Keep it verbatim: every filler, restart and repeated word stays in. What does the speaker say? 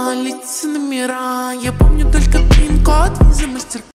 лица, номера. Я помню только пин-код, виза, мастер.